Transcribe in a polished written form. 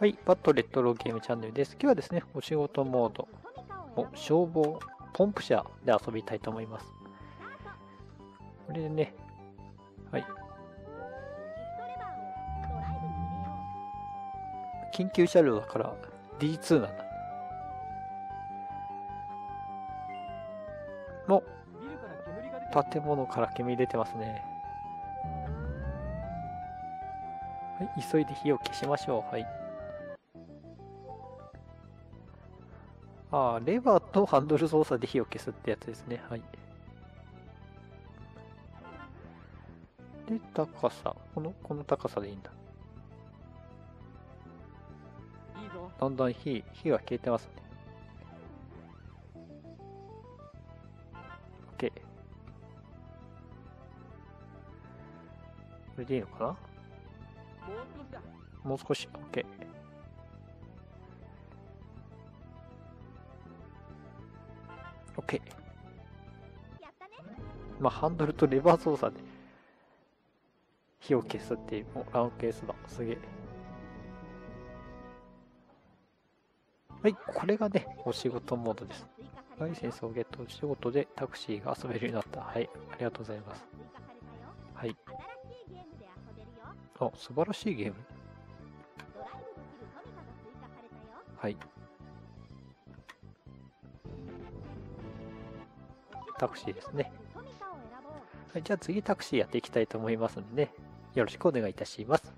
はい、バットレトロゲームチャンネルです。今日はですね、お仕事モードを消防ポンプ車で遊びたいと思います。これでね、はい。緊急車両だから D2 なんだ。もう、建物から煙出てますね。はい、急いで火を消しましょう。はい。ああ、レバーとハンドル操作で火を消すってやつですね。はい。で、高さ。この高さでいいんだ。だんだん火が消えてますね。OK。これでいいのかな？もう少し。OK。OK。まあ、ハンドルとレバー操作で火を消すっていう、ランケースだ。すげえ。はい、これがね、お仕事モードです。ライセンスをゲット、お仕事でタクシーが遊べるようになった。はい、ありがとうございます。はい。あ、素晴らしいゲーム。はい。タクシーですね。はい、じゃあ次タクシーやっていきたいと思いますのでね、よろしくお願いいたします。